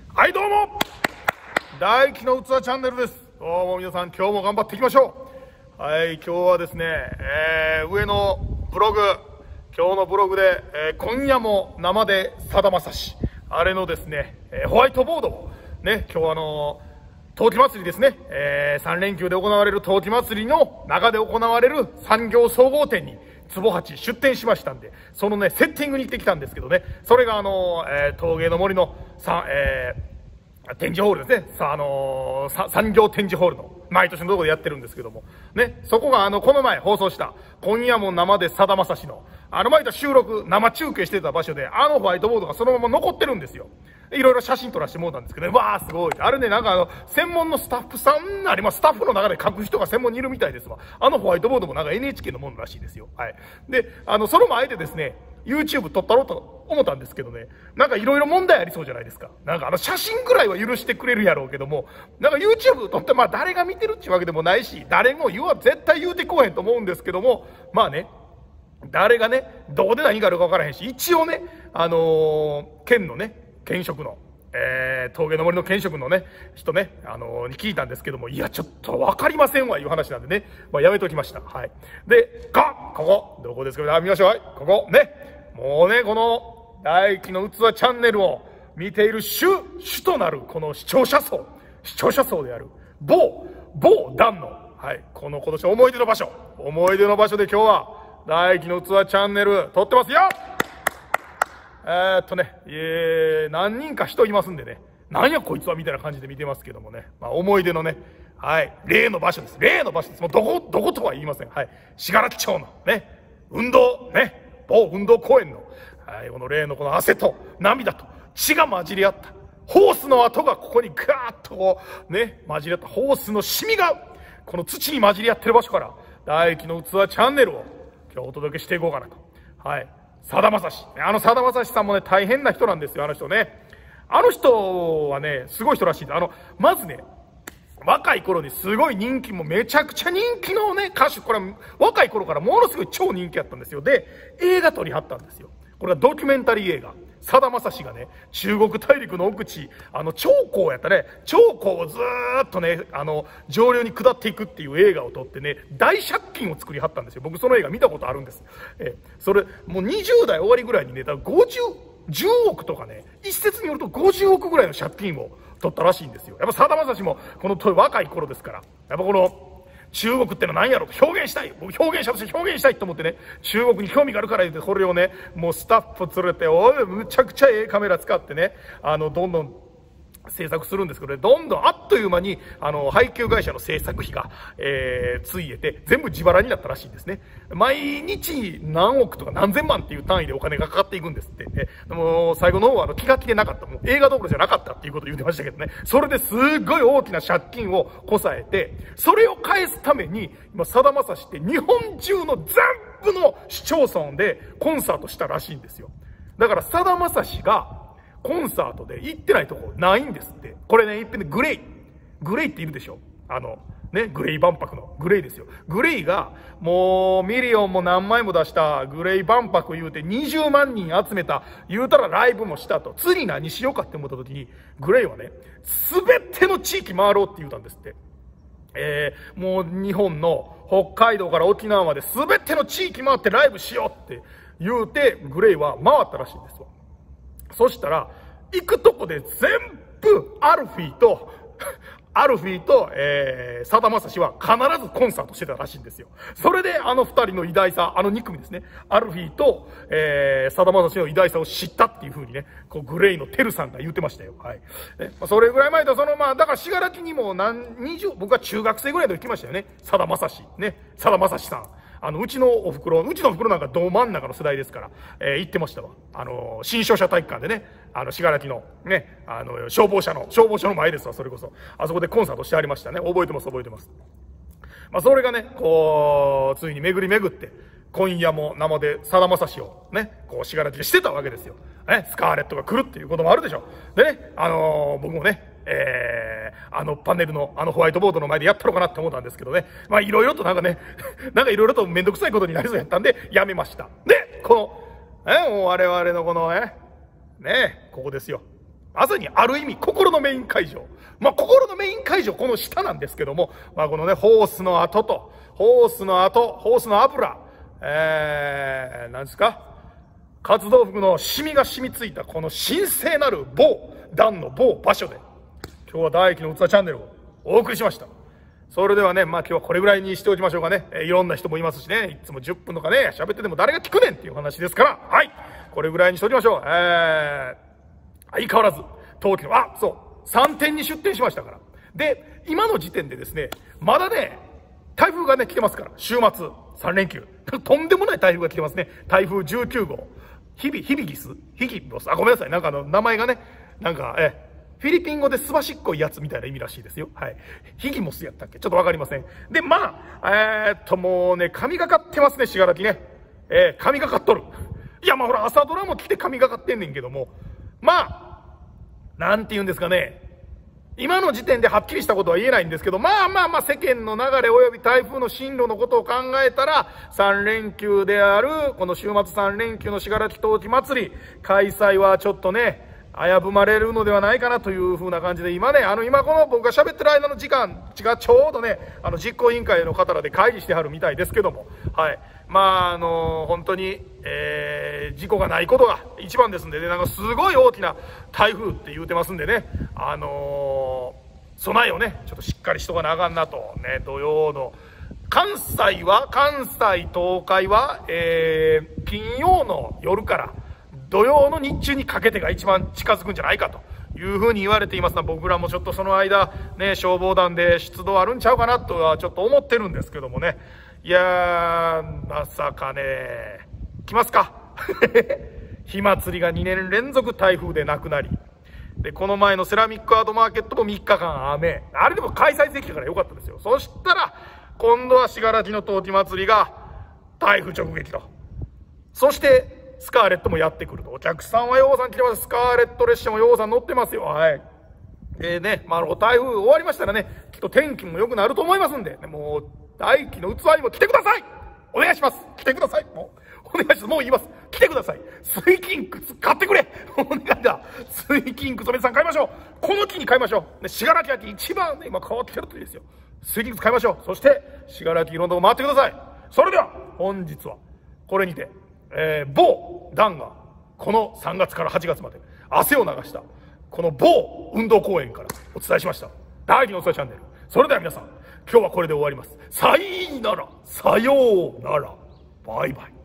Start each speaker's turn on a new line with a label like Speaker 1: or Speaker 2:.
Speaker 1: はいどうも、大輝の器チャンネルです。どうも皆さん、今日も頑張っていきましょう。はい、今日はですね、上のブログ、今日のブログで、今夜も生でさだまさし、あれのですね、ホワイトボードをね、今日陶器祭りですね、3連休で行われる陶器祭りの中で行われる産業総合展に坪八出店しましたんで、そのねセッティングに行ってきたんですけどね、それが陶芸の森の展示ホールですね、産業展示ホールの毎年のところでやってるんですけどもね、そこがこの前放送した今夜も生でさだまさしの毎年収録生中継してた場所でホワイトボードがそのまま残ってるんですよ。いろいろ写真撮らせてもらったんですけどね、わーすごい。あれね、なんか専門のスタッフさんなり、スタッフの中で書く人が専門にいるみたいですわ。ホワイトボードもなんか NHK のものらしいですよ。はい。で、その前でですね、YouTube 撮ったろうと思ったんですけどね、なんかいろいろ問題ありそうじゃないですか。なんか写真ぐらいは許してくれるやろうけども、なんか YouTube 撮って誰が見てるっていうわけでもないし、誰も絶対言うてこうへんと思うんですけども、誰がね、どうで何があるか分からへんし、一応ね、県のね、県職の、陶芸の森の県職のね、人ね、に聞いたんですけども、いや、ちょっと分かりませんわ、いう話なんでね、やめときました。はい。で、ここ、どこですか、見ましょう。はい、ここ、ね、もうね、この、大輝の器チャンネルを見ている主となる、この視聴者層である、某団の、はい、この今年思い出の場所で今日は、大輝の器チャンネル撮ってますよ。何人か人いますんでね、なんやこいつはみたいな感じで見てますけどもね、思い出のね、はい、例の場所です。もうどことは言いません。はい、信楽町のね、某運動公園の、はい、この例のこの汗と涙と血が混じり合った、ホースの跡がここにガーッとこう、ね、混じり合ったホースのシミが、この土に混じり合ってる場所から、大輝の器チャンネルを今日お届けしていこうかなと。はい。さだまさし。さだまさしさんもね、大変な人なんですよ、あの人ね。あの人はね、すごい人らしいんです。まずね、若い頃にすごい人気、もめちゃくちゃ人気のね、歌手、これ、若い頃からものすごい超人気やったんですよ。で、映画撮りはったんですよ。これはドキュメンタリー映画。さだまさしがね、中国大陸の奥地、長江やったね、長江をずーっとね、上流に下っていくっていう映画を撮ってね、大借金を作りはったんですよ。僕その映画見たことあるんです。それ、もう20代終わりぐらいにね、10億とかね、一説によると50億ぐらいの借金を取ったらしいんですよ。やっぱさだまさしも、この若い頃ですから、やっぱこの、中国ってのは何やろと表現したい。僕表現したいと思ってね、中国に興味があるから言って、これをね、もうスタッフ連れて、むちゃくちゃカメラ使ってね、どんどん制作するんですけどね、どんどんあっという間に、配給会社の制作費が、ついえて、全部自腹になったらしいんですね。毎日何億とか何千万っていう単位でお金がかかっていくんですって。でも最後の方は気が気でなかった。もう映画どころじゃなかったっていうことを言ってましたけどね。それですっごい大きな借金をこさえて、それを返すために、今、さだまさしって日本中の全部の市町村でコンサートしたらしいんですよ。だからさだまさしが、コンサートで行ってないとこないんですって。これね、いっぺんでグレイっているでしょ。グレイ万博のグレイですよ。グレイがもうミリオンも何枚も出したグレイ万博言うて20万人集めた言うたらライブもしたと。次何しようかって思った時にグレイはね、すべての地域回ろうって言うたんですって。もう日本の北海道から沖縄まで全ての地域回ってライブしようって言うてグレイは回ったらしいんですわ。そしたら、行くとこで全部、アルフィーと、さだまさしは必ずコンサートしてたらしいんですよ。それで二人の偉大さ、2組ですね。アルフィーと、さだまさしの偉大さを知ったっていう風にね、グレイのテルさんが言ってましたよ。はい。それぐらい前と、だから信楽にも僕は中学生ぐらいで行きましたよね。さだまさし。ね。さだまさしさん。うちのお袋なんかど真ん中の世代ですから、行ってましたわ。新商社体育館でね、信楽のね、消防車の前ですわ、それこそ。あそこでコンサートしてありましたね。覚えてます。それがね、ついに巡り巡って、今夜も生でさだまさしをね、信楽でしてたわけですよ。ね、スカーレットが来るっていうこともあるでしょ。でね、僕もね、パネルのホワイトボードの前でやったのかなって思ったんですけどね。いろいろとなんかいろいろとめんどくさいことになりそうやったんで、やめました。で、もう我々のこのここですよ。 まさにある意味心のメイン会場。まあ、心のメイン会場、この下なんですけども、まあ、このね、ホースの油、なんですか、活動服のシミが染みついたこの神聖なる段の某場所で、今日は大輝の器チャンネルをお送りしました。それではね、まあ今日はこれぐらいにしておきましょうかね。いろんな人もいますしね、いつも10分とかね、喋ってても誰が聞くねんっていう話ですから、はい、これぐらいにしておきましょう。相変わらず、冬季の、3点に出店しましたから。で、今の時点でですね、まだね、台風がね、来てますから、週末、3連休。とんでもない台風が来てますね。台風19号。ヒビボス。ごめんなさい。なんか名前がね、なんか、フィリピン語ですばしっこいやつみたいな意味らしいですよ。はい。ヒギモスやったっけちょっとわかりません。で、まあ、もうね、神がかってますね、信楽ね。神がかっとる。いや、まあほら、朝ドラも来て神がかってんねんけども、まあ、なんて言うんですかね。今の時点ではっきりしたことは言えないんですけど、まあ世間の流れ及び台風の進路のことを考えたら、3連休である、この週末3連休の信楽冬季祭り、開催はちょっとね、危ぶまれるのではないかなというふうな感じで、今ね、今この僕が喋ってる間の時間がちょうどね、実行委員会の方らで会議してはるみたいですけども、はい。まあ、本当に、事故がないことが一番ですんでね、なんかすごい大きな台風って言うてますんでね、備えをね、ちょっとしっかりしとかなあかんなと、ね、土曜の、関西、東海は、金曜の夜から、土曜の日中にかけてが一番近づくんじゃないかというふうに言われていますが、僕らもちょっとその間、ね、消防団で出動あるんちゃうかなとはちょっと思ってるんですけどもね。いやー、まさかね、来ますか火祭りが2年連続台風でなくなり、で、この前のセラミックアートマーケットも3日間雨。あれでも開催できたからよかったですよ。そしたら、今度は信楽の冬季祭りが台風直撃と。そして、スカーレットもやってくると。お客さんはようさん来てます。スカーレット列車もようさん乗ってますよ。はい。ね、まあ、台風終わりましたらね、きっと天気も良くなると思いますんで、もう、大輝の器にも来てくださいお願いします来てくださいもう、お願いしますもう言います来てください水金靴買ってくれお願いだ水金靴お皆さん買いましょうこの木に買いましょう信楽焼一番ね、今変わってきてるといいですよ。水金靴買いましょうそして、信楽いろんなとこ回ってくださいそれでは、本日は、これにて、某団がこの3月から8月まで汗を流したこの某運動公園からお伝えしました大輝のお伝えチャンネル。それでは皆さん今日はこれで終わります。さようならバイバイ。